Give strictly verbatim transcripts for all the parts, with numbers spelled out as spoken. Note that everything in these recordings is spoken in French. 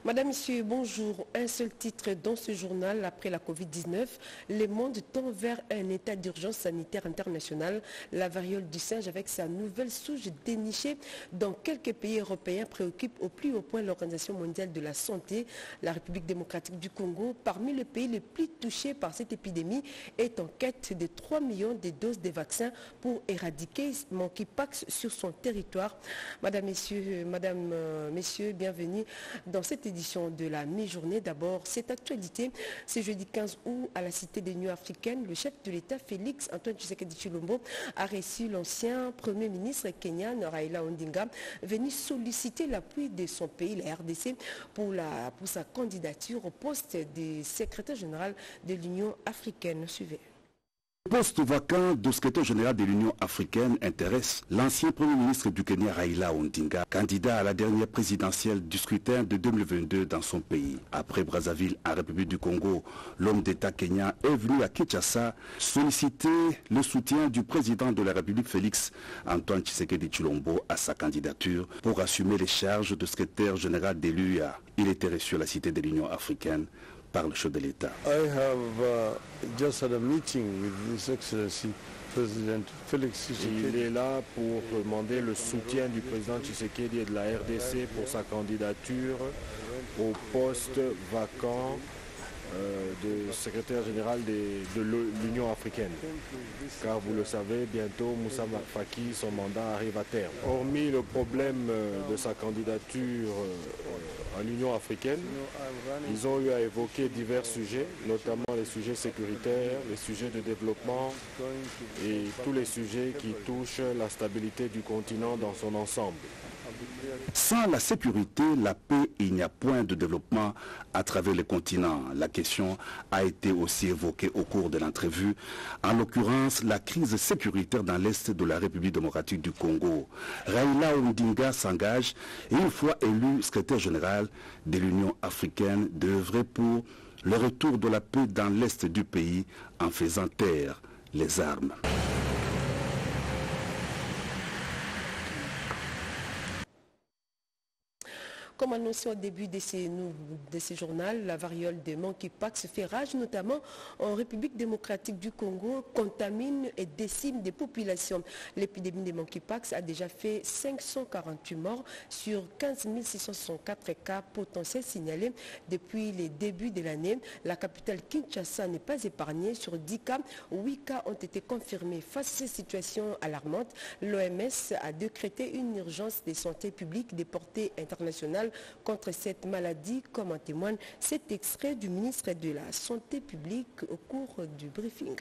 Madame, Monsieur, bonjour. Un seul titre dans ce journal. Après la Covid dix-neuf, le monde tend vers un état d'urgence sanitaire international. La variole du singe, avec sa nouvelle souche dénichée dans quelques pays européens, préoccupe au plus haut point l'Organisation mondiale de la santé. La République démocratique du Congo, parmi les pays les plus touchés par cette épidémie, est en quête de trois millions de doses de vaccins pour éradiquer monkeypox sur son territoire. Madame, Messieurs, Madame, euh, Messieurs, bienvenue dans cette édition de la mi-journée. D'abord, cette actualité, ce jeudi quinze août, à la Cité de l'Union africaine, le chef de l'État, Félix Antoine Tshisekedi Tshilombo, a reçu l'ancien Premier ministre kenyan, Raila Odinga, venu solliciter l'appui de son pays, la R D C, pour, la, pour sa candidature au poste de secrétaire général de l'Union africaine. Suivez. Le poste vacant de secrétaire général de l'Union africaine intéresse l'ancien Premier ministre du Kenya, Raila Odinga, candidat à la dernière présidentielle du scrutin de deux mille vingt-deux dans son pays. Après Brazzaville, en République du Congo, l'homme d'État kenyan est venu à Kinshasa solliciter le soutien du président de la République, Félix Antoine Tshisekedi Tshilombo, à sa candidature pour assumer les charges de secrétaire général de l'U A. Il était reçu à la Cité de l'Union africaine par le chef de l'État. I have uh, just had a meeting with His Excellency President Felix Tshisekedi. Il est là pour demander le soutien du président Tshisekedi et de la R D C pour sa candidature au poste vacant euh, de secrétaire général de, de l'Union africaine. Car vous le savez, bientôt Moussa Faki, son mandat arrive à terme. Hormis le problème de sa candidature euh, à l'Union africaine, ils ont eu à évoquer divers sujets, notamment les sujets sécuritaires, les sujets de développement et tous les sujets qui touchent la stabilité du continent dans son ensemble. Sans la sécurité, la paix, il n'y a point de développement à travers le continent. La question a été aussi évoquée au cours de l'entrevue, en l'occurrence la crise sécuritaire dans l'est de la République démocratique du Congo. Raila Odinga s'engage, et une fois élu secrétaire général de l'Union africaine, d'œuvrer pour le retour de la paix dans l'est du pays en faisant taire les armes. Comme annoncé au début de ces, de ces journaux, la variole de monkeypox fait rage, notamment en République démocratique du Congo, contamine et décime des populations. L'épidémie de monkeypox a déjà fait cinq cent quarante-huit morts sur quinze mille six cent soixante-quatre cas potentiels signalés depuis les débuts de l'année. La capitale Kinshasa n'est pas épargnée. Sur dix cas, huit cas ont été confirmés. Face à cette situation alarmante, l'O M S a décrété une urgence de santé publique de portée internationale contre cette maladie, comme en témoigne cet extrait du ministre de la Santé publique au cours du briefing.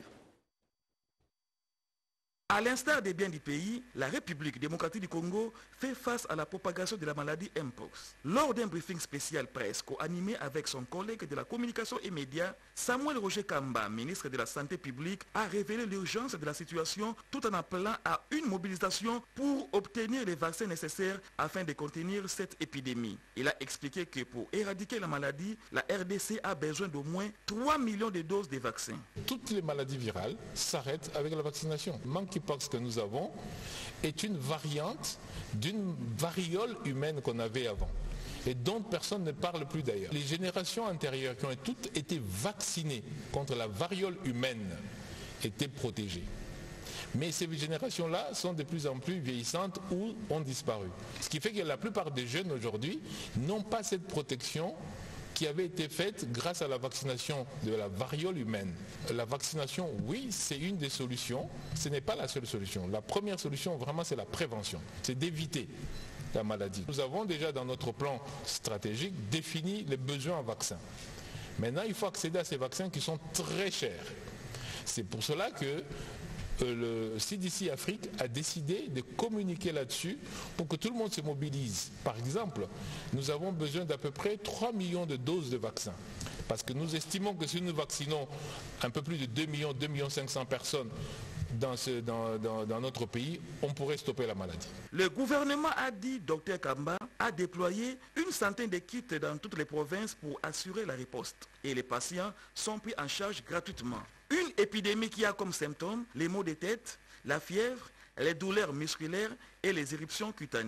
À l'instar des biens du pays, la République démocratique du Congo fait face à la propagation de la maladie Mpox. Lors d'un briefing spécial presse co-animé avec son collègue de la communication et médias, Samuel Roger Kamba, ministre de la Santé publique, a révélé l'urgence de la situation tout en appelant à une mobilisation pour obtenir les vaccins nécessaires afin de contenir cette épidémie. Il a expliqué que pour éradiquer la maladie, la R D C a besoin d'au moins trois millions de doses de vaccins. Toutes les maladies virales s'arrêtent avec la vaccination. Monkeypox que nous avons est une variante d'une variole humaine qu'on avait avant et dont personne ne parle plus d'ailleurs. Les générations antérieures qui ont toutes été vaccinées contre la variole humaine étaient protégées. Mais ces générations-là sont de plus en plus vieillissantes ou ont disparu. Ce qui fait que la plupart des jeunes aujourd'hui n'ont pas cette protection qui avait été faite grâce à la vaccination de la variole humaine. La vaccination, oui, c'est une des solutions. Ce n'est pas la seule solution. La première solution, vraiment, c'est la prévention. C'est d'éviter la maladie. Nous avons déjà dans notre plan stratégique défini les besoins en vaccins. Maintenant, il faut accéder à ces vaccins qui sont très chers. C'est pour cela que Euh, le C D C Afrique a décidé de communiquer là-dessus pour que tout le monde se mobilise. Par exemple, nous avons besoin d'à peu près trois millions de doses de vaccins. Parce que nous estimons que si nous vaccinons un peu plus de deux millions, deux millions cinq cents personnes dans, ce, dans, dans, dans notre pays, on pourrait stopper la maladie. Le gouvernement a dit, docteur Kamba, a déployé une centaine de kits dans toutes les provinces pour assurer la riposte. Et les patients sont pris en charge gratuitement. Une épidémie qui a comme symptômes les maux de tête, la fièvre, les douleurs musculaires et les éruptions cutanées.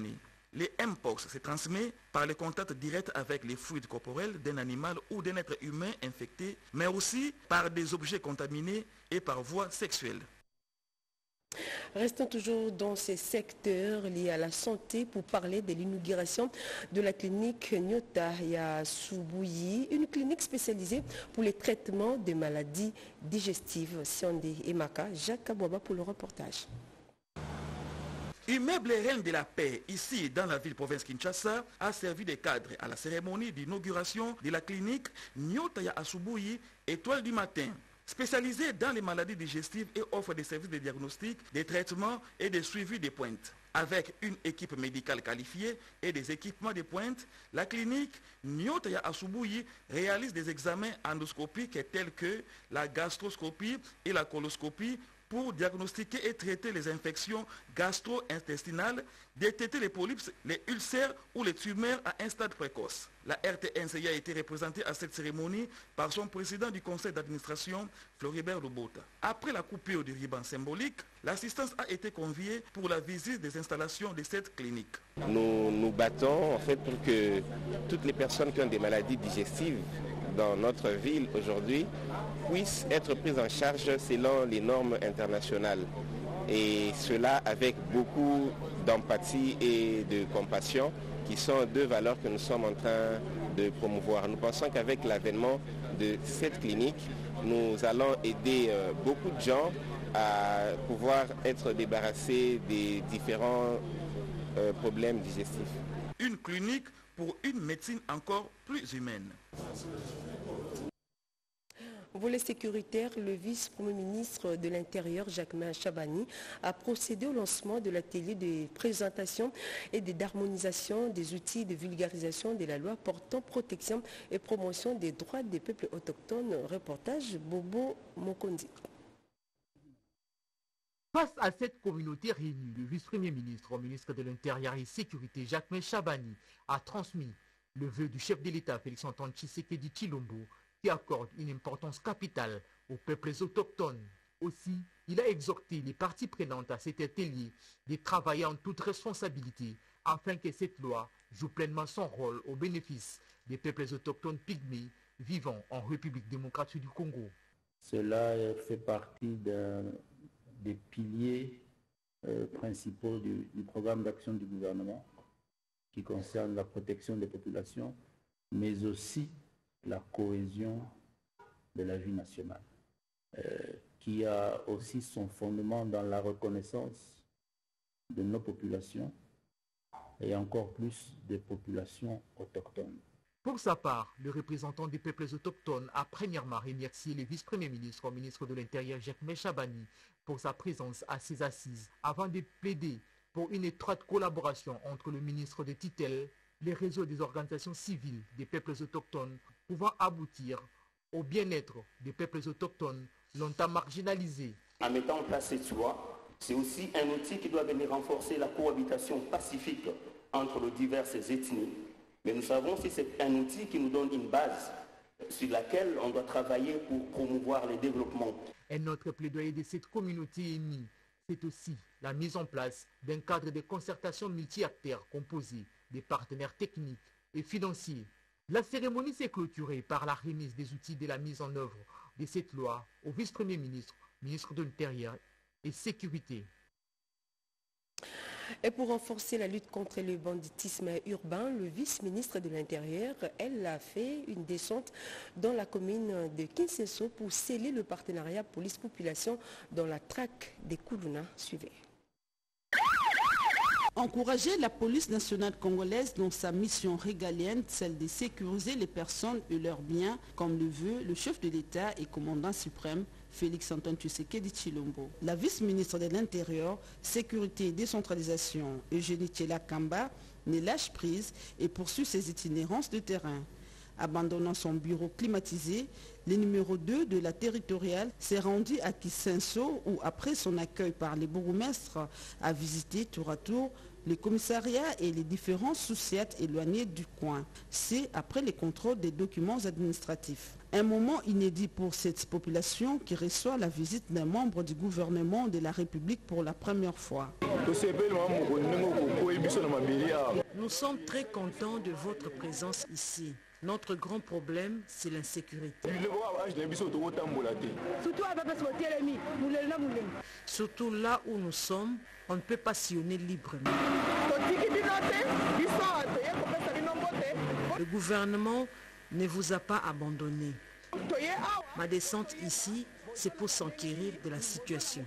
Les Mpox se transmettent par le contact direct avec les fluides corporels d'un animal ou d'un être humain infecté, mais aussi par des objets contaminés et par voie sexuelle. Restons toujours dans ces secteurs liés à la santé pour parler de l'inauguration de la clinique Nyota Yasubouyi, une clinique spécialisée pour les traitements des maladies digestives. Siandé Emaka, Jacques Abouaba pour le reportage. Immeuble Reine de la Paix, ici dans la ville-province Kinshasa, a servi de cadre à la cérémonie d'inauguration de la clinique Nyota Yasubouyi, étoile du matin. Spécialisée dans les maladies digestives et offre des services de diagnostic, de traitement et de suivi des pointes. Avec une équipe médicale qualifiée et des équipements de pointe, la clinique Nyota Yasubouyi réalise des examens endoscopiques tels que la gastroscopie et la coloscopie pour diagnostiquer et traiter les infections gastro-intestinales, détecter les polypes, les ulcères ou les tumeurs à un stade précoce. La R T N C I a été représentée à cette cérémonie par son président du conseil d'administration, Floribert Lobota. Après la coupure du ruban symbolique, l'assistance a été conviée pour la visite des installations de cette clinique. Nous nous battons en fait pour que toutes les personnes qui ont des maladies digestives dans notre ville aujourd'hui puissent être prises en charge selon les normes internationales. Et cela avec beaucoup d'empathie et de compassion, qui sont deux valeurs que nous sommes en train de promouvoir. Nous pensons qu'avec l'avènement de cette clinique, nous allons aider beaucoup de gens à pouvoir être débarrassés des différents problèmes digestifs. Une clinique pour une médecine encore plus humaine. Volet sécuritaire, le vice-premier ministre de l'Intérieur, Jacquemain Chabani, a procédé au lancement de l'atelier de présentation et d'harmonisation des outils de vulgarisation de la loi portant protection et promotion des droits des peuples autochtones. Reportage Bobo Mokondi. Face à cette communauté réunie, le vice-premier ministre au ministre de l'Intérieur et Sécurité, Jacquemain Chabani, a transmis le vœu du chef de l'État, Félix-Antoine Tshisekedi Tshilombo, qui accorde une importance capitale aux peuples autochtones. Aussi, il a exhorté les parties prenantes à cet atelier de travailler en toute responsabilité afin que cette loi joue pleinement son rôle au bénéfice des peuples autochtones pygmées vivant en République démocratique du Congo. Cela fait partie de, des piliers euh, principaux du, du programme d'action du gouvernement qui concerne la protection des populations, mais aussi la cohésion de la vie nationale, euh, qui a aussi son fondement dans la reconnaissance de nos populations et encore plus des populations autochtones. Pour sa part, le représentant des peuples autochtones a premièrement remercié le vice-premier ministre au ministre de l'Intérieur, Jacquemain Chabani, pour sa présence à ces assises, avant de plaider pour une étroite collaboration entre le ministre de tutelle, les réseaux des organisations civiles des peuples autochtones pouvant aboutir au bien-être des peuples autochtones longtemps marginalisés. En mettant en place cette loi, c'est aussi un outil qui doit venir renforcer la cohabitation pacifique entre les diverses ethnies. Mais nous savons que c'est un outil qui nous donne une base sur laquelle on doit travailler pour promouvoir le développement. Un autre plaidoyer de cette communauté unie, c'est aussi la mise en place d'un cadre de concertation multi-acteurs composé des partenaires techniques et financiers. La cérémonie s'est clôturée par la remise des outils de la mise en œuvre de cette loi au vice-premier ministre, ministre de l'Intérieur et Sécurité. Et pour renforcer la lutte contre le banditisme urbain, le vice-ministre de l'Intérieur, elle a fait une descente dans la commune de Kinseso pour sceller le partenariat police-population dans la traque des Koulouna. Suivez. Encourager la police nationale congolaise dans sa mission régalienne, celle de sécuriser les personnes et leurs biens, comme le veut le chef de l'État et commandant suprême, Félix-Antoine Tshisekedi Tshilombo. La vice-ministre de l'Intérieur, Sécurité et Décentralisation, Eugénie Tchela Kamba, ne lâche prise et poursuit ses itinérances de terrain. Abandonnant son bureau climatisé, le numéro deux de la territoriale s'est rendu à Kinseso où, après son accueil par les bourgmestres, a visité tour à tour les commissariats et les différents sous-siètes éloignés du coin. C'est après les contrôles des documents administratifs. Un moment inédit pour cette population qui reçoit la visite d'un membre du gouvernement de la République pour la première fois. Nous sommes très contents de votre présence ici. Notre grand problème, c'est l'insécurité. Surtout là où nous sommes, on ne peut pas sillonner librement. Le gouvernement ne vous a pas abandonné. Ma descente ici, c'est pour s'enquérir de la situation.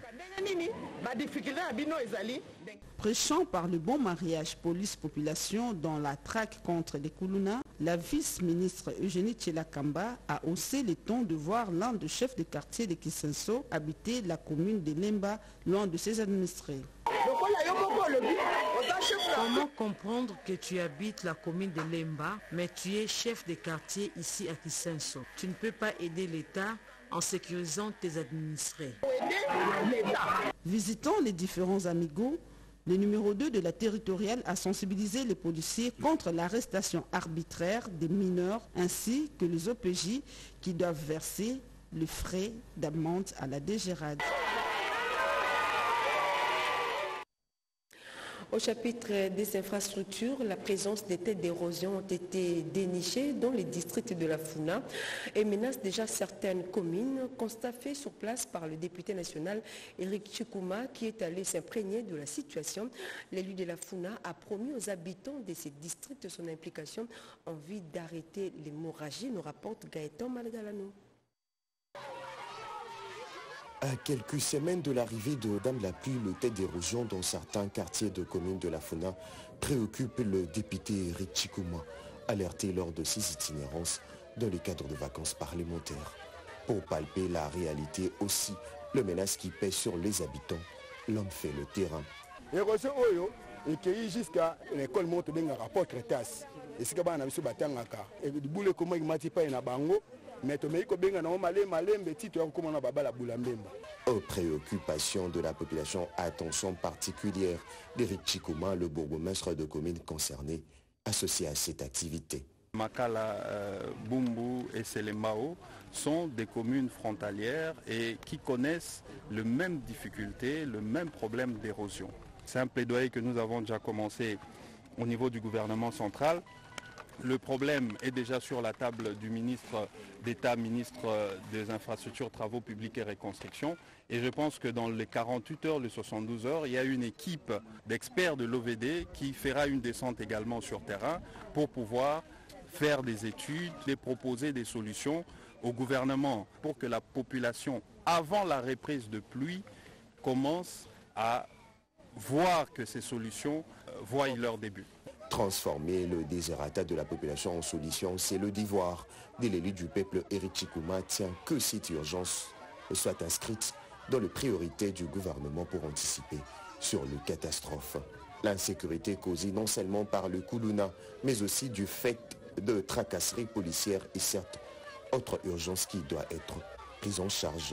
Prêchant par le bon mariage police-population dans la traque contre les Koulouna, la vice-ministre Eugénie Tchelakamba a haussé les tons de voir l'un des chefs de quartier de Kisenso habiter la commune de Lemba, loin de ses administrés. Comment comprendre que tu habites la commune de Lemba, mais tu es chef de quartier ici à Kisenso? Tu ne peux pas aider l'État en sécurisant tes administrés. Visitant les différents amigos, le numéro deux de la territoriale a sensibilisé les policiers contre l'arrestation arbitraire des mineurs ainsi que les O P J qui doivent verser le frais d'amende à la D G R A D. Au chapitre des infrastructures, la présence des têtes d'érosion ont été dénichées dans les districts de la Funa et menacent déjà certaines communes. Constat fait sur place par le député national Éric Chikouma qui est allé s'imprégner de la situation. L'élu de la Funa a promis aux habitants de ces districts son implication en vue d'arrêter l'hémorragie, nous rapporte Gaëtan Malgalano. À quelques semaines de l'arrivée de Dame la pluie, le tête d'érosion dans certains quartiers de communes de la Funa préoccupe le député Éric Chikouma, alerté lors de ses itinérances dans le cadre de vacances parlementaires. Pour palper la réalité aussi, le menace qui pèse sur les habitants, l'homme fait le terrain. L'érosion est jusqu'à l'école monte d'un rapport Crétas. Et c'est que nous batanga et du boulot comment il m'a dit pas na bango. Aux préoccupations de la population, attention particulière d'Éric Chikouma, le bourgmestre de communes concernées, associé à cette activité. Makala, euh, Bumbu et Selembao sont des communes frontalières et qui connaissent les mêmes difficultés, le même problème d'érosion. C'est un plaidoyer que nous avons déjà commencé au niveau du gouvernement central. Le problème est déjà sur la table du ministre d'État, ministre des Infrastructures, Travaux Publics et Reconstruction. Et je pense que dans les quarante-huit heures, les soixante-douze heures, il y a une équipe d'experts de l'O V D qui fera une descente également sur terrain pour pouvoir faire des études et proposer des solutions au gouvernement pour que la population, avant la reprise de pluie, commence à voir que ces solutions voient leur début. Transformer le désirata de la population en solution, c'est le devoir de l'élu du peuple Éric Chikouma tient que cette urgence soit inscrite dans les priorités du gouvernement pour anticiper sur les catastrophes. L'insécurité causée non seulement par le Koulouna, mais aussi du fait de tracasseries policières et certes autre urgence qui doit être prise en charge.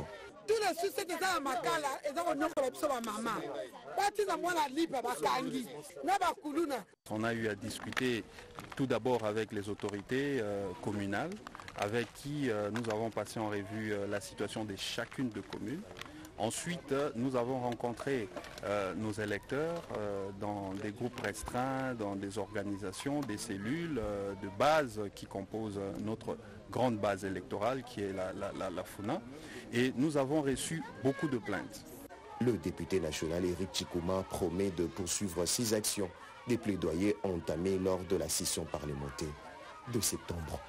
On a eu à discuter tout d'abord avec les autorités euh, communales, avec qui euh, nous avons passé en revue euh, la situation de chacune des communes. Ensuite, euh, nous avons rencontré euh, nos électeurs euh, dans des groupes restreints, dans des organisations, des cellules euh, de base qui composent notre grande base électorale qui est la, la, la, la Funa. Et nous avons reçu beaucoup de plaintes. Le député national Éric Chikouma promet de poursuivre ses actions, des plaidoyers entamés lors de la session parlementaire de septembre.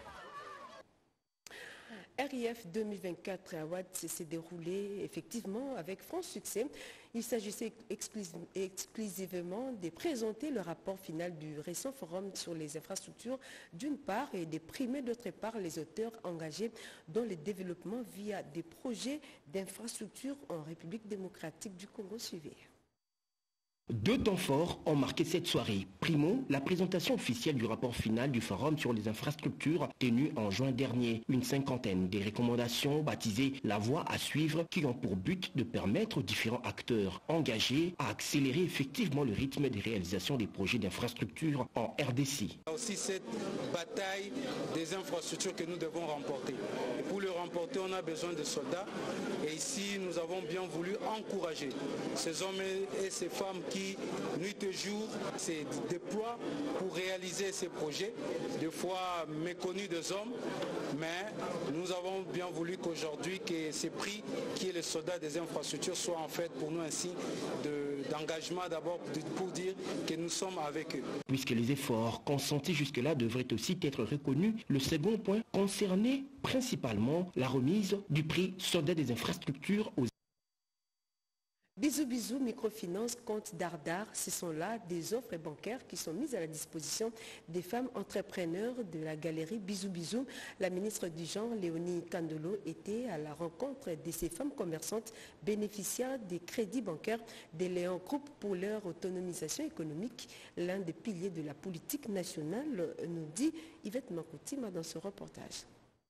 R I F deux mille vingt-quatre à Ouad s'est déroulé effectivement avec franc succès. Il s'agissait exclusivement de présenter le rapport final du récent forum sur les infrastructures d'une part et de primer d'autre part les auteurs engagés dans le développement via des projets d'infrastructures en République démocratique du Congo. Suivez. Deux temps forts ont marqué cette soirée. Primo, la présentation officielle du rapport final du Forum sur les infrastructures tenu en juin dernier. Une cinquantaine des recommandations baptisées La voie à suivre qui ont pour but de permettre aux différents acteurs engagés à accélérer effectivement le rythme des réalisations des projets d'infrastructures en R D C. Il y a aussi cette bataille des infrastructures que nous devons remporter. Et pour le remporter, on a besoin de soldats. Et ici, nous avons bien voulu encourager ces hommes et ces femmes qui nuit et jour se déploient pour réaliser ces projets, des fois méconnus des hommes, mais nous avons bien voulu qu'aujourd'hui que ces prix qui est le soldat des infrastructures soit en fait pour nous un signe d'engagement d'abord pour dire que nous sommes avec eux. Puisque les efforts consentis jusque-là devraient aussi être reconnus, le second point concernait principalement la remise du prix soldat des infrastructures aux Bisous Bisous, microfinance, compte Dardar, ce sont là des offres bancaires qui sont mises à la disposition des femmes entrepreneurs de la galerie Bisous Bisous. La ministre du Genre, Léonie Kandolo, était à la rencontre de ces femmes commerçantes bénéficiaires des crédits bancaires des Léon Group pour leur autonomisation économique, l'un des piliers de la politique nationale, nous dit Yvette Makoutima dans ce reportage.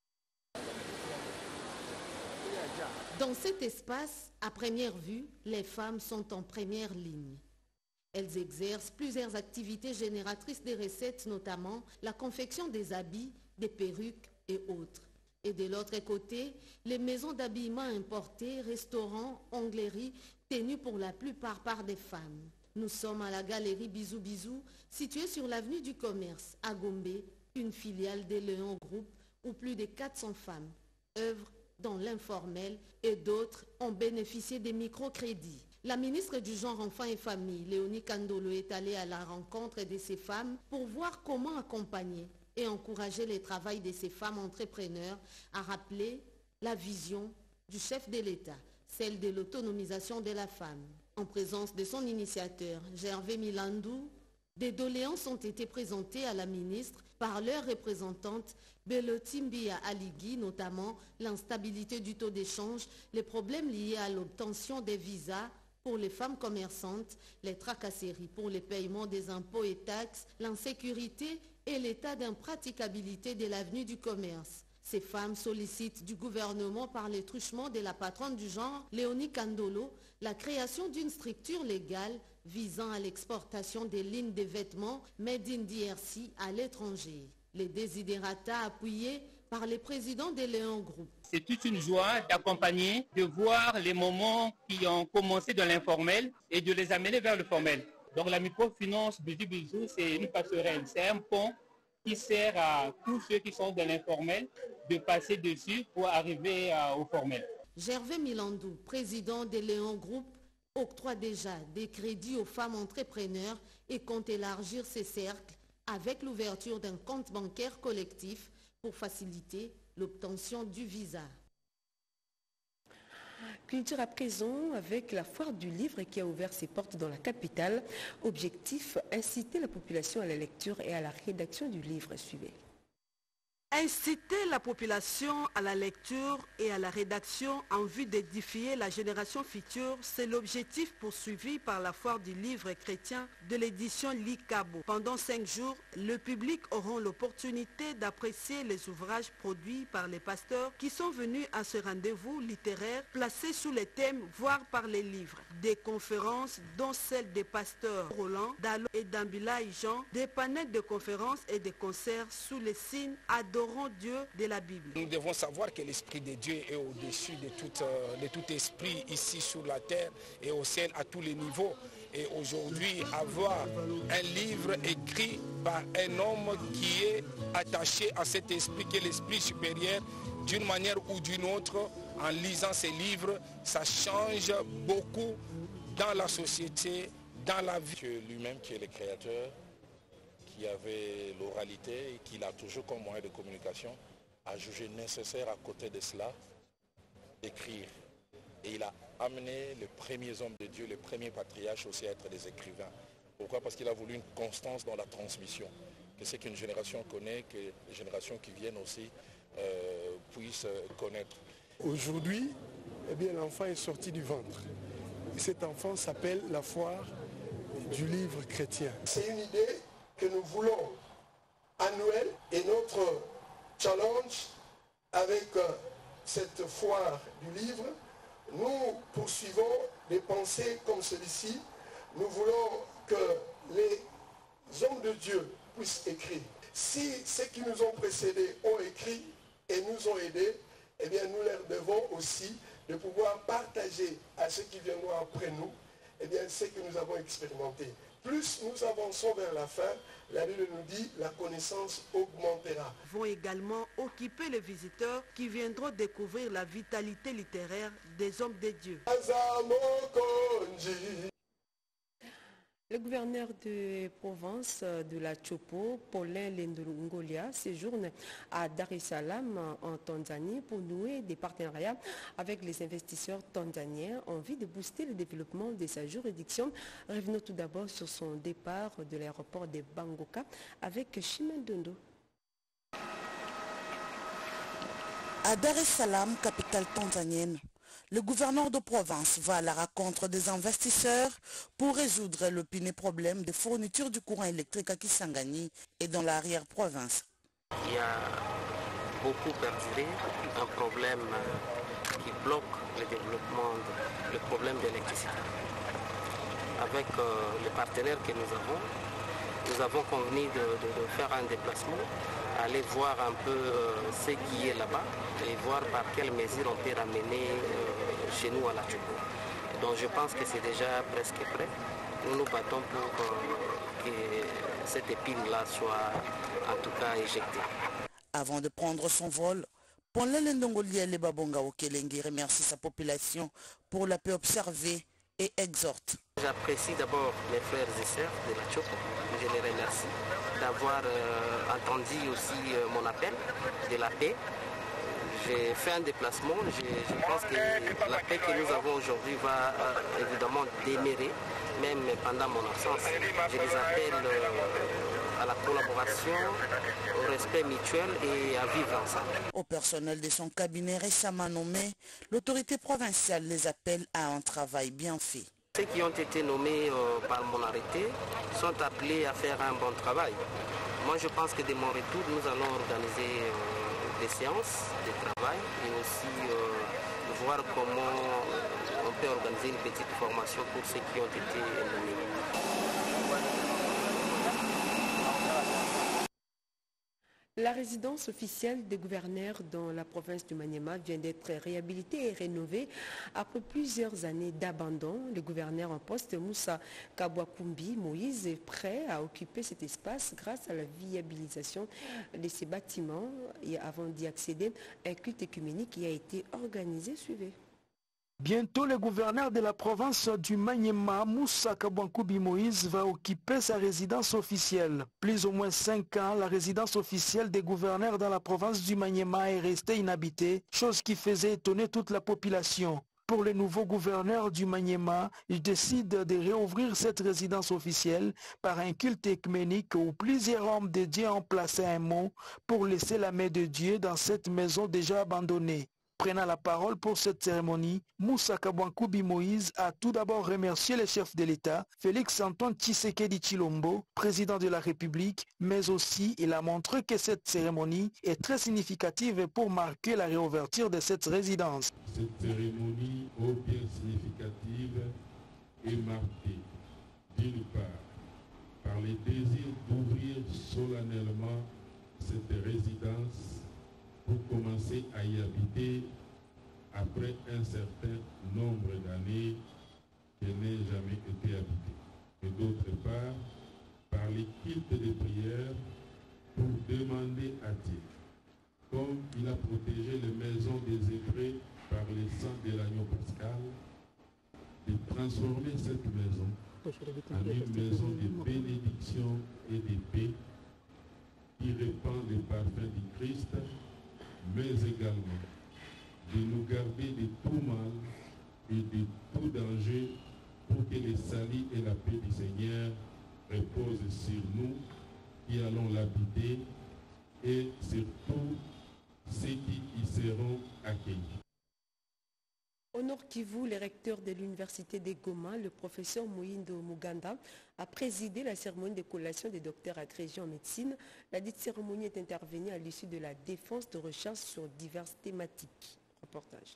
Dans cet espace, à première vue, les femmes sont en première ligne. Elles exercent plusieurs activités génératrices de recettes, notamment la confection des habits, des perruques et autres. Et de l'autre côté, les maisons d'habillement importées, restaurants, ongleries, tenues pour la plupart par des femmes. Nous sommes à la galerie Bisous Bisous, située sur l'avenue du Commerce, à Gombe, une filiale des Léon Group, où plus de quatre cents femmes œuvrent dans l'informel et d'autres ont bénéficié des microcrédits. La ministre du Genre, Enfants et Famille, Léonie Kandolo, est allée à la rencontre de ces femmes pour voir comment accompagner et encourager le travail de ces femmes entrepreneurs à rappeler la vision du chef de l'État, celle de l'autonomisation de la femme. En présence de son initiateur, Gervais Milandou, des doléances ont été présentées à la ministre par leur représentante Belotimbia Aligui, notamment l'instabilité du taux d'échange, les problèmes liés à l'obtention des visas pour les femmes commerçantes, les tracasseries pour le paiement des impôts et taxes, l'insécurité et l'état d'impraticabilité de l'avenue du commerce. Ces femmes sollicitent du gouvernement par les truchements de la patronne du genre, Léonie Kandolo, la création d'une structure légale visant à l'exportation des lignes de vêtements Made in D R C à l'étranger. Les desiderata appuyés par les présidents des Léon Group. C'est toute une joie d'accompagner, de voir les moments qui ont commencé dans l'informel et de les amener vers le formel. Donc la microfinance Bisous Bisous, c'est une passerelle, c'est un pont qui sert à tous ceux qui sont dans l'informel de passer dessus pour arriver à, au formel. Gervais Milandou, président des Léon Group, octroie déjà des crédits aux femmes entrepreneurs et compte élargir ces cercles avec l'ouverture d'un compte bancaire collectif pour faciliter l'obtention du visa. Culture à présent avec la foire du livre qui a ouvert ses portes dans la capitale. Objectif, inciter la population à la lecture et à la rédaction du livre. Suivez. Inciter la population à la lecture et à la rédaction en vue d'édifier la génération future, c'est l'objectif poursuivi par la foire du livre chrétien de l'édition Likabo. Pendant cinq jours, le public aura l'opportunité d'apprécier les ouvrages produits par les pasteurs qui sont venus à ce rendez-vous littéraire placé sous les thèmes « Voir par les livres ». Des conférences dont celle des pasteurs Roland, Dalo et Dambila Jean, des panels de conférences et des concerts sous les signes adorés Dieu de la Bible. Nous devons savoir que l'Esprit de Dieu est au-dessus de tout, euh, de tout esprit ici sur la terre et au ciel à tous les niveaux. Et aujourd'hui, avoir un livre écrit par un homme qui est attaché à cet esprit, qui est l'esprit supérieur, d'une manière ou d'une autre, en lisant ces livres, ça change beaucoup dans la société, dans la vie. Dieu lui-même qui est le créateur, qui avait l'oralité et qui l'a toujours comme moyen de communication, a jugé nécessaire à côté de cela d'écrire. Et il a amené les premiers hommes de Dieu, les premiers patriarches aussi à être des écrivains. Pourquoi? Parce qu'il a voulu une constance dans la transmission. Que c'est qu'une génération connaît, que les générations qui viennent aussi euh, puissent connaître. Aujourd'hui, eh bien, l'enfant est sorti du ventre. Et cet enfant s'appelle la foire du livre chrétien. C'est une idée que nous voulons annuelle et notre challenge avec cette foire du livre, nous poursuivons des pensées comme celui-ci. Nous voulons que les hommes de Dieu puissent écrire. Si ceux qui nous ont précédés ont écrit et nous ont aidés, eh bien nous leur devons aussi de pouvoir partager à ceux qui viendront après nous, eh bien ce que nous avons expérimenté. Plus nous avançons vers la fin, la Bible nous dit la connaissance augmentera. Vont également occuper les visiteurs qui viendront découvrir la vitalité littéraire des hommes de Dieu. Le gouverneur de province de la Chopo, Paulin Lendongolia, séjourne à Dar es Salaam en Tanzanie pour nouer des partenariats avec les investisseurs tanzaniens en vue de booster le développement de sa juridiction. Revenons tout d'abord sur son départ de l'aéroport de Bangoka avec Chimène Dondo. À Dar es Salaam, capitale tanzanienne, le gouverneur de province va à la rencontre des investisseurs pour résoudre l'opiné problème de fourniture du courant électrique à Kisangani et dans l'arrière-province. Il y a beaucoup perduré un problème qui bloque le développement, de, le problème de l'électricité. Avec euh, les partenaires que nous avons, nous avons convenu de, de, de faire un déplacement, aller voir un peu euh, ce qui est là-bas et voir par quelles mesures on peut ramener euh, chez nous à la Chopo. Donc je pense que c'est déjà presque prêt. Nous nous battons pour euh, que cette épine-là soit en tout cas éjectée. Avant de prendre son vol, Paulin Lendongolia Lebabonga Okelenge remercie sa population pour la paix observée et exhorte. J'apprécie d'abord mes frères et sœurs de la Chopo. Je les remercie d'avoir euh, entendu aussi euh, mon appel de la paix. J'ai fait un déplacement. Je, je pense que la paix que nous avons aujourd'hui va euh, évidemment demeurer, même pendant mon absence. Je les appelle euh, à la collaboration, au respect mutuel et à vivre ensemble. Au personnel de son cabinet récemment nommé, l'autorité provinciale les appelle à un travail bien fait. Ceux qui ont été nommés euh, par mon arrêté sont appelés à faire un bon travail. Moi, je pense que de mon retour, nous allons organiser euh, des séances de travail et aussi euh, voir comment on peut organiser une petite formation pour ceux qui ont été nommés. La résidence officielle des gouverneurs dans la province du Maniema vient d'être réhabilitée et rénovée après plusieurs années d'abandon. Le gouverneur en poste, Moussa Kabwakumbi Moïse, est prêt à occuper cet espace grâce à la viabilisation de ces bâtiments. Et avant d'y accéder, un culte œcuménique qui a été organisé. Suivez. Bientôt, le gouverneur de la province du Maniema, Moussa Kabwakumbi Moïse, va occuper sa résidence officielle. Plus ou moins cinq ans, la résidence officielle des gouverneurs dans la province du Maniema est restée inhabitée, chose qui faisait étonner toute la population. Pour le nouveau gouverneur du Maniema, il décide de réouvrir cette résidence officielle par un culte œcuménique où plusieurs hommes de Dieu ont placé un mot pour laisser la main de Dieu dans cette maison déjà abandonnée. Prenant la parole pour cette cérémonie, Moussa Kabwakumbi Moïse a tout d'abord remercié le chef de l'État, Félix Antoine Tshisekedi Tshilombo, président de la République, mais aussi il a montré que cette cérémonie est très significative pour marquer la réouverture de cette résidence. Cette cérémonie, ô bien significative, est marquée, d'une part, par le désir d'ouvrir solennellement cette résidence pour commencer à y habiter après un certain nombre d'années qu'elle n'ait jamais été habitée. Et d'autre part, par les cultes de prière pour demander à Dieu, comme il a protégé les maisons des Hébreux par le sang de l'agneau pascal, de transformer cette maison en une maison de bénédiction et de paix qui répand le parfum du Christ, mais également de nous garder de tout mal et de tout danger pour que le salut et la paix du Seigneur reposent sur nous qui allons l'habiter et sur tous ceux qui y seront accueillis. Au Nord Kivu, le recteur de l'université de Goma, le professeur Moïndo Muganda, a présidé la cérémonie de collation des docteurs agrégés en médecine. La dite cérémonie est intervenue à l'issue de la défense de recherche sur diverses thématiques. Reportage.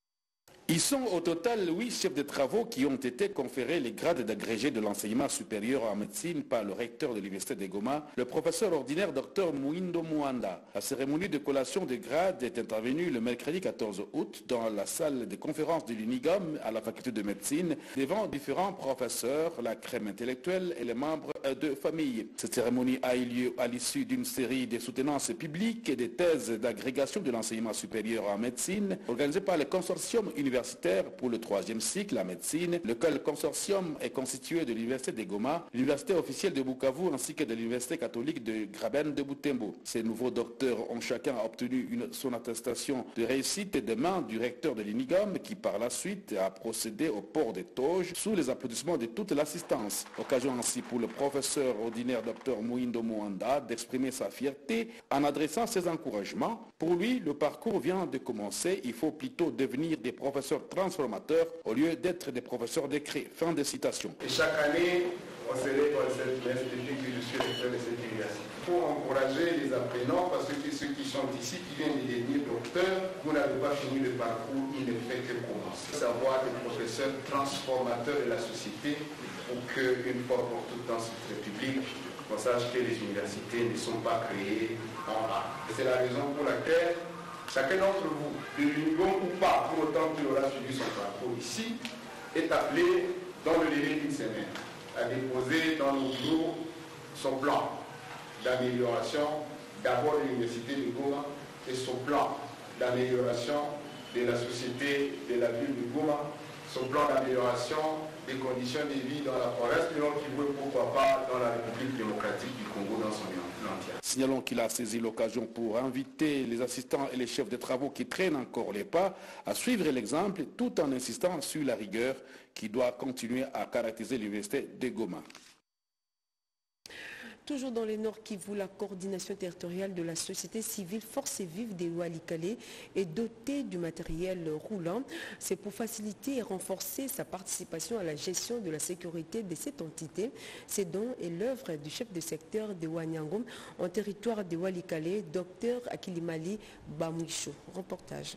Ils sont au total huit chefs de travaux qui ont été conférés les grades d'agrégé de l'enseignement supérieur en médecine par le recteur de l'université de Goma, le professeur ordinaire Dr Moïndo Muanda. La cérémonie de collation des grades est intervenue le mercredi quatorze août dans la salle de conférence de l'UNIGOM à la faculté de médecine devant différents professeurs, la crème intellectuelle et les membres de famille. Cette cérémonie a eu lieu à l'issue d'une série de soutenances publiques et des thèses d'agrégation de l'enseignement supérieur en médecine organisées par le consortium universitaire pour le troisième cycle en médecine, lequel consortium est constitué de l'université de Goma, l'université officielle de Bukavu ainsi que de l'université catholique de Graben de Butembo. Ces nouveaux docteurs ont chacun obtenu une, son attestation de réussite des mains du recteur de l'UNIGOM qui par la suite a procédé au port des toges sous les applaudissements de toute l'assistance. Occasion ainsi pour le professeur ordinaire Dr Moïndo Muanda d'exprimer sa fierté en adressant ses encouragements. Pour lui, le parcours vient de commencer, il faut plutôt devenir des professeurs transformateurs au lieu d'être des professeurs d'écrit. Fin de citation. Et chaque année, on célèbre cette messe depuis que je suis recteur de cette université. Il faut encourager les apprenants parce que ceux qui sont ici, qui viennent de devenir docteurs, vous n'avez pas fini le parcours, il ne fait que commencer. Savoir des professeurs transformateurs de la société pour qu'une fois pour toutes dans cette république, on sache que les universités ne sont pas créées en bas. C'est la raison pour laquelle chacun d'entre vous, de l'UNIGOM ou pas, pour autant qu'il aura suivi son parcours ici, est appelé dans le délai d'une semaine à déposer dans nos bureaux son plan d'amélioration d'abord de l'université de Goma et son plan d'amélioration de la société de la ville de Goma, son plan d'amélioration des conditions de vie dans la forêt, mais qui veut pourquoi pas dans la République démocratique du Congo dans son entier. Signalons qu'il a saisi l'occasion pour inviter les assistants et les chefs de travaux qui traînent encore les pas à suivre l'exemple tout en insistant sur la rigueur qui doit continuer à caractériser l'université de Goma. Toujours dans les Nord Kivu, la coordination territoriale de la société civile Force Vive de Walikale est dotée du matériel roulant. C'est pour faciliter et renforcer sa participation à la gestion de la sécurité de cette entité. Ces dons est l'œuvre du chef de secteur de Wanyangom en territoire de Walikale, Dr Akilimali Bamwisho. Reportage.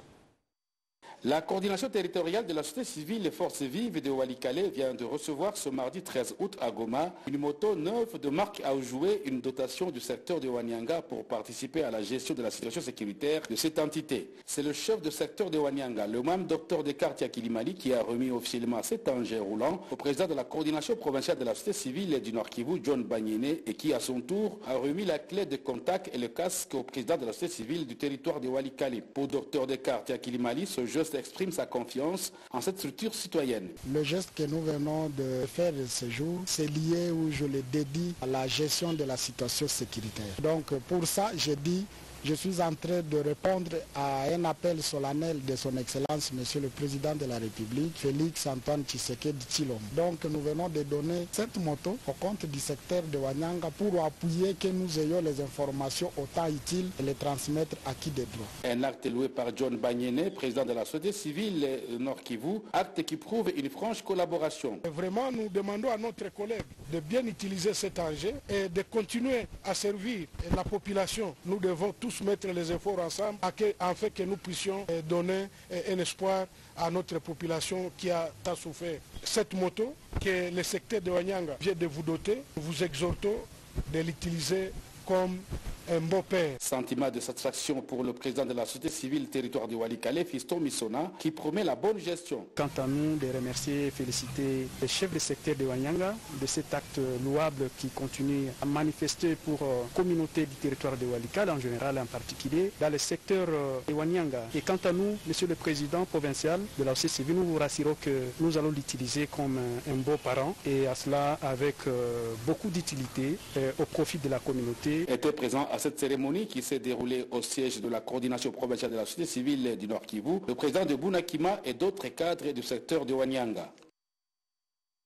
La coordination territoriale de la société civile et forces vives de Walikale vient de recevoir ce mardi treize août à Goma une moto neuve de marque Aoujoué, une dotation du secteur de Wanyanga pour participer à la gestion de la situation sécuritaire de cette entité. C'est le chef de secteur de Wanyanga, le même docteur Descartes Yakilimali, qui a remis officiellement cet engin roulant au président de la coordination provinciale de la société civile du Nord Kivu, John Banyene, et qui à son tour a remis la clé de contact et le casque au président de la société civile du territoire de Walikale. Pour docteur Descartes Yakilimali, ce geste exprime sa confiance en cette structure citoyenne. Le geste que nous venons de faire ce jour, c'est lié ou je le dédie à la gestion de la situation sécuritaire. Donc pour ça, je dis, je suis en train de répondre à un appel solennel de son Excellence, Monsieur le Président de la République, Félix Antoine Tshisekedi Tshilombo. Donc nous venons de donner cette moto au compte du secteur de Wanyanga pour appuyer que nous ayons les informations au temps utile et les transmettre à qui de droit. Un acte loué par John Banyene, président de la société civile Nord Kivu, acte qui prouve une franche collaboration. Et vraiment, nous demandons à notre collègue de bien utiliser cet engin et de continuer à servir la population. Nous devons tous mettre les efforts ensemble afin que nous puissions donner un espoir à notre population qui a tant souffert. Cette moto que le secteur de Wanyanga vient de vous doter, nous vous exhortons de l'utiliser comme un beau père. Sentiment de satisfaction pour le président de la société civile territoire de Walikale, Fiston Missona, qui promet la bonne gestion. Quant à nous, de remercier et féliciter les chefs de secteur de Wanyanga de cet acte louable qui continue à manifester pour la euh, communauté du territoire de Walikale en général, en particulier dans le secteur euh, de Wanyanga. Et quant à nous, monsieur le président provincial de la société civile, nous vous rassurons que nous allons l'utiliser comme un, un beau parent et à cela avec euh, beaucoup d'utilité euh, au profit de la communauté. Était présent à cette cérémonie qui s'est déroulée au siège de la coordination provinciale de la société civile du Nord Kivu, le président de Bunakima et d'autres cadres du secteur de Wanyanga.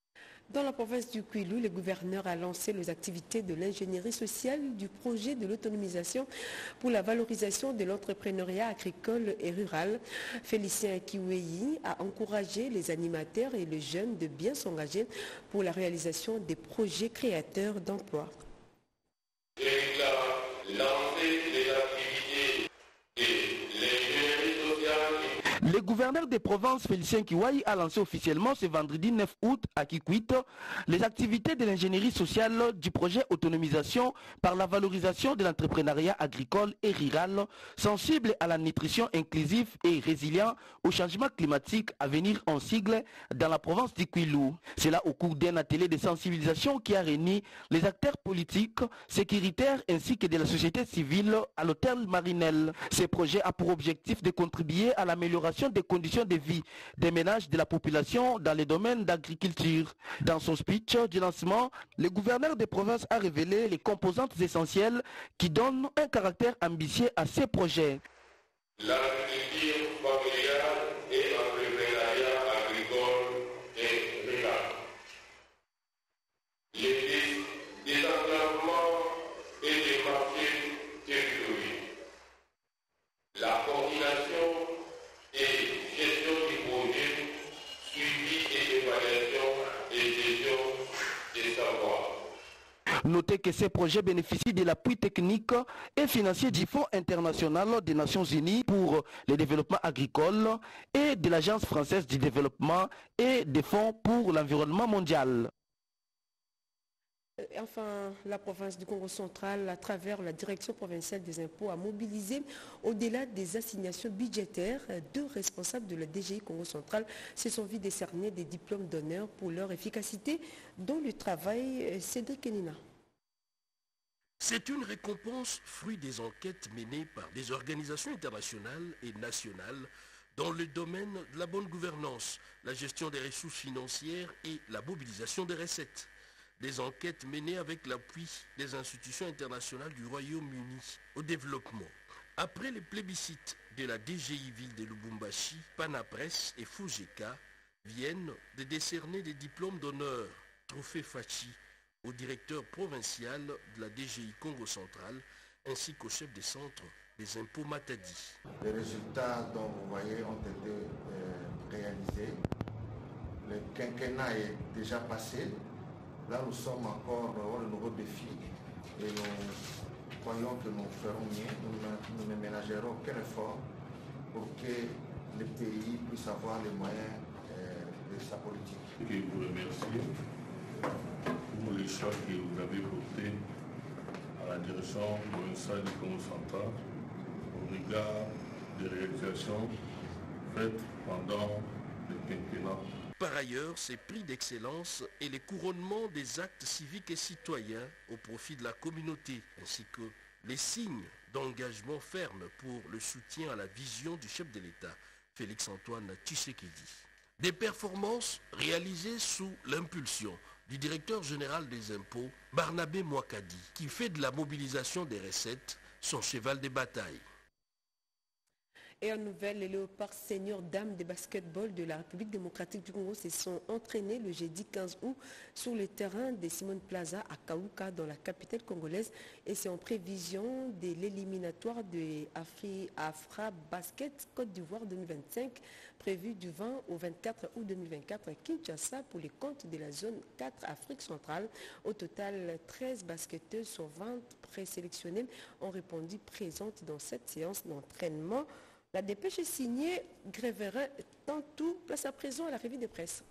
Dans la province du Kwilu, le gouverneur a lancé les activités de l'ingénierie sociale du projet de l'autonomisation pour la valorisation de l'entrepreneuriat agricole et rural. Félicien Kiweyi a encouragé les animateurs et les jeunes de bien s'engager pour la réalisation des projets créateurs d'emplois. Le gouverneur des provinces Félicien Kiweyi a lancé officiellement ce vendredi neuf août à Kikwit les activités de l'ingénierie sociale du projet autonomisation par la valorisation de l'entrepreneuriat agricole et rural sensible à la nutrition inclusive et résilient au changement climatique à venir en sigle dans la province du Kwilu. C'est là au cours d'un atelier de sensibilisation qui a réuni les acteurs politiques, sécuritaires ainsi que de la société civile à l'hôtel Marinel. Ce projet a pour objectif de contribuer à l'amélioration des conditions de vie des ménages de la population dans les domaines d'agriculture. Dans son speech du lancement, le gouverneur des provinces a révélé les composantes essentielles qui donnent un caractère ambitieux à ces projets. L'agriculture familiale et l'entrepreneuriat agricole et rural. Les désenclavements et les marchés territoriaux. La coordination et gestion du projet, suivi et évaluation et gestion des savoirs. Notez que ces projets bénéficient de l'appui technique et financier du Fonds international des Nations Unies pour le développement agricole et de l'Agence française du développement et des fonds pour l'environnement mondial. Enfin, la province du Congo central, à travers la direction provinciale des impôts, a mobilisé, au-delà des assignations budgétaires, deux responsables de la D G I Congo central se sont vus décerner des diplômes d'honneur pour leur efficacité dans le travail. Cédric Kenina. C'est une récompense fruit des enquêtes menées par des organisations internationales et nationales dans le domaine de la bonne gouvernance, la gestion des ressources financières et la mobilisation des recettes. Des enquêtes menées avec l'appui des institutions internationales du Royaume-Uni au développement. Après les plébiscites de la D G I Ville de Lubumbashi, Panapress et Fujeka viennent de décerner des diplômes d'honneur, trophée Fachi, au directeur provincial de la D G I Congo central ainsi qu'au chef des centres des impôts Matadi. Les résultats dont vous voyez ont été euh, réalisés. Le quinquennat est déjà passé. Là, nous sommes encore au nouveau défi et nous croyons que nous ferons mieux. Nous, nous ne ménagerons aucun effort pour que le pays puisse avoir les moyens euh, de sa politique. Je vous remercie pour les choix que vous avez portés à la direction provinciale du Congo central au regard des réalisations faites pendant le quinquennat. Par ailleurs, ces prix d'excellence et les couronnements des actes civiques et citoyens au profit de la communauté, ainsi que les signes d'engagement ferme pour le soutien à la vision du chef de l'État, Félix-Antoine Tshisekedi. Des performances réalisées sous l'impulsion du directeur général des impôts, Barnabé Mouakadi, qui fait de la mobilisation des recettes son cheval de bataille. Et en nouvelle, les léopards seniors dames de basketball de la République démocratique du Congo se sont entraînés le jeudi quinze août sur le terrain de Simone Plaza à Kaouka dans la capitale congolaise et c'est en prévision de l'éliminatoire de Afri, Afra Basket Côte d'Ivoire deux mille vingt-cinq prévu du vingt au vingt-quatre août deux mille vingt-quatre à Kinshasa pour les comptes de la zone quatre Afrique centrale. Au total, treize basketteuses sur vingt présélectionnées ont répondu présentes dans cette séance d'entraînement. La dépêche est signée Gréverin Tantou. Place à présent à la revue de presse.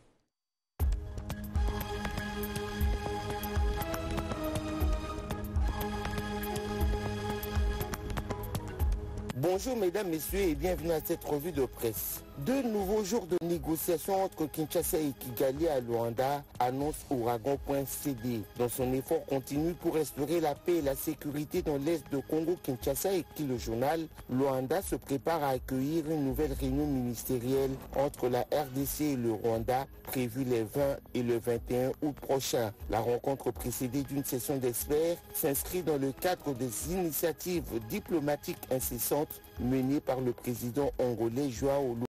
Bonjour mesdames, messieurs et bienvenue à cette revue de presse. Deux nouveaux jours de négociations entre Kinshasa et Kigali à Luanda annoncent Ouragan point C D. Dans son effort continu pour restaurer la paix et la sécurité dans l'Est de Congo, Kinshasa écrit le journal, Luanda se prépare à accueillir une nouvelle réunion ministérielle entre la R D C et le Rwanda, prévue les vingt et le vingt et un août prochains. La rencontre précédée d'une session d'experts s'inscrit dans le cadre des initiatives diplomatiques incessantes menées par le président angolais Joao